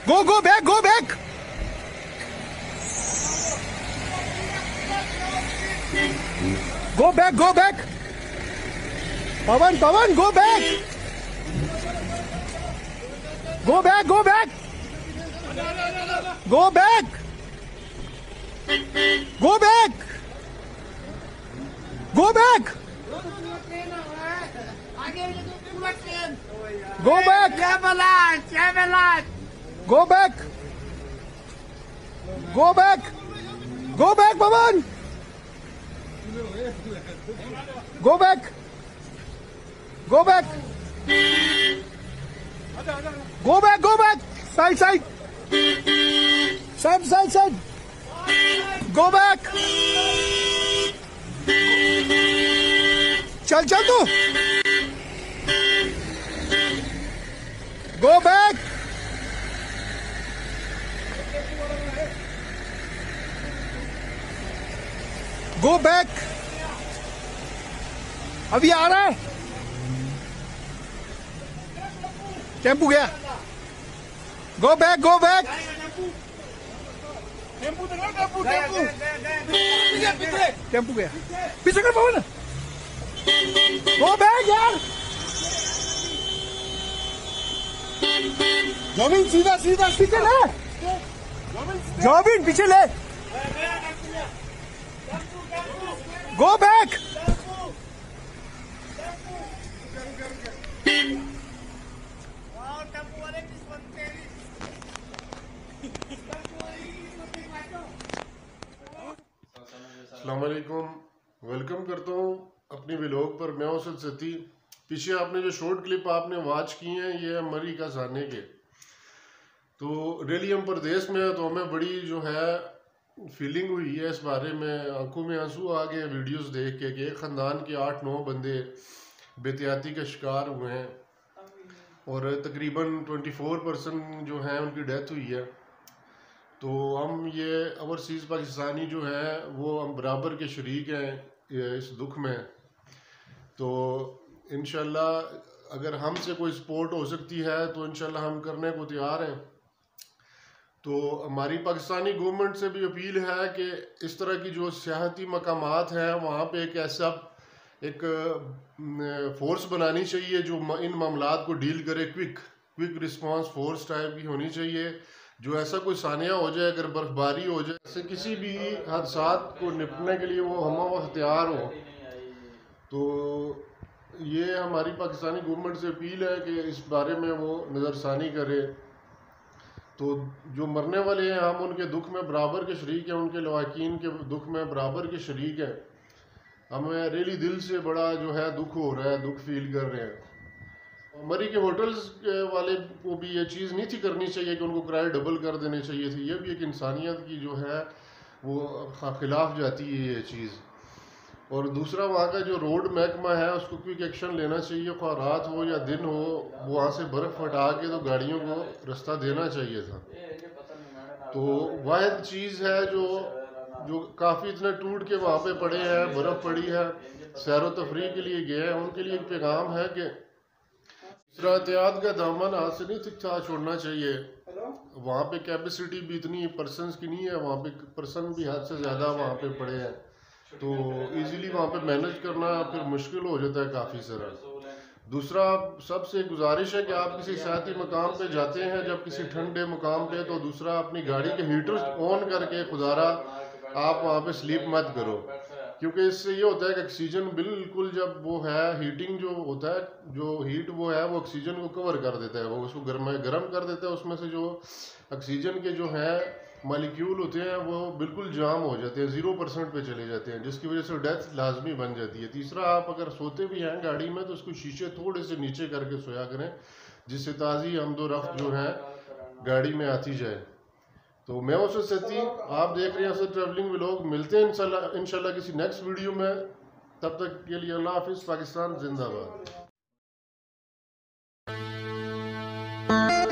Go back, go back. Go back, go back. Pawan, go back. Go back, go back. Go back. Go back. Go back. Go back. Go back. Go back. Go back, Pawan. Go back. Go back. Go back, go back. Side, side. Side, side, side. Go back. चल चल तू. Go back. Go back. अभी आ रहा है. Tempo गया. Go back, go back. Tempo गया. पीछे कर पाओ ना. Go back यार. जॉबिन सीधा सीधा पीछे ले. जॉबिन पीछे ले. Go back. अस्सलामुअलैकुम, वेलकम करता हूँ अपनी व्लॉग पर। मैं उसद सती। पीछे आपने जो शॉर्ट क्लिप आपने वॉच की हैं ये है मरी का जाने के। तो रियली हम प्रदेश में हैं तो हमें बड़ी जो है फीलिंग हुई है इस बारे में। आंखों में आंसू आ गए वीडियोस देख के कि एक ख़ानदान के 8-9 बंदे बेहतियाती का शिकार हुए हैं और तकरीबन 24% जो हैं उनकी डेथ हुई है। तो हम ये ओवरसीज़ पाकिस्तानी जो है वो हम बराबर के शरीक हैं इस दुख में। तो इंशाल्लाह अगर हमसे कोई सपोर्ट हो सकती है तो इंशाल्लाह हम करने को तैयार हैं। तो हमारी पाकिस्तानी गवर्नमेंट से भी अपील है कि इस तरह की जो सियाहती मकामात हैं वहाँ पे एक ऐसा एक फोर्स बनानी चाहिए जो इन मामलात को डील करे। क्विक रिस्पांस फोर्स टाइप की होनी चाहिए जो ऐसा कोई सानिया हो जाए, अगर बर्फबारी हो जाए, ऐसे किसी भी हादसात को निपटने के लिए वो हम तैयार हो। तो ये हमारी पाकिस्तानी गवर्नमेंट से अपील है कि इस बारे में वो नज़रसानी करे। तो जो मरने वाले हैं हम उनके दुख में बराबर के शरीक हैं, उनके लवाकिन के दुख में बराबर के शरीक हैं। हमें रियली दिल से बड़ा जो है दुख हो रहा है, दुख फील कर रहे हैं। मरी के होटल्स वाले को भी ये चीज़ नहीं थी करनी चाहिए कि उनको किराए डबल कर देने चाहिए थे। ये भी एक इंसानियत की जो है वो खिलाफ जाती है ये चीज़। और दूसरा वहाँ का जो रोड महकमा है उसको क्विक एक्शन लेना चाहिए, ख्वाह रात हो या दिन हो, वहाँ से बर्फ़ हटा के तो गाड़ियों को रास्ता देना चाहिए था। तो वाहिद चीज़ है जो काफ़ी इतने टूट के वहाँ पे पड़े हैं, बर्फ़ पड़ी है, सैर व तफरी के लिए गए हैं, उनके लिए एक पैगाम है कि एहतियात का दामन हाथ से नहीं थिकथा छोड़ना चाहिए। वहाँ पे कैपेसिटी भी इतनी पर्सनस की नहीं है, वहाँ पे पर्सन भी हद से ज़्यादा वहाँ पे पड़े हैं। तो इजीली वहाँ पे मैनेज करना फिर मुश्किल हो जाता है काफ़ी सारा। दूसरा सबसे गुजारिश है कि आप किसी सियाती मकाम पे जाते हैं, जब किसी ठंडे मकाम पे, तो दूसरा अपनी गाड़ी के हीटर ऑन करके खुदारा आप वहाँ पे स्लीप मत करो, क्योंकि इससे ये होता है कि ऑक्सीजन बिल्कुल जब वो है हीटिंग जो होता है, जो हीट वो है वो ऑक्सीजन को कवर कर देता है, वो उसको गर्म कर देता है। उसमें से जो ऑक्सीजन के जो है मालिक्यूल होते हैं वो बिल्कुल जाम हो जाते हैं, 0% पे चले जाते हैं, जिसकी वजह से डेथ लाजमी बन जाती है। तीसरा, आप अगर सोते भी हैं गाड़ी में तो उसको शीशे थोड़े से नीचे करके सोया करें, जिससे ताज़ी आमदो रफ्त जो है गाड़ी में आती जाए। तो मैं उससे सती, आप देख रहे हैं सर ट्रैवलिंग व्लॉग। मिलते हैं इंशाल्लाह किसी नेक्स्ट वीडियो में। तब तक के लिए अल्लाह हाफिज़। पाकिस्तान जिंदाबाद।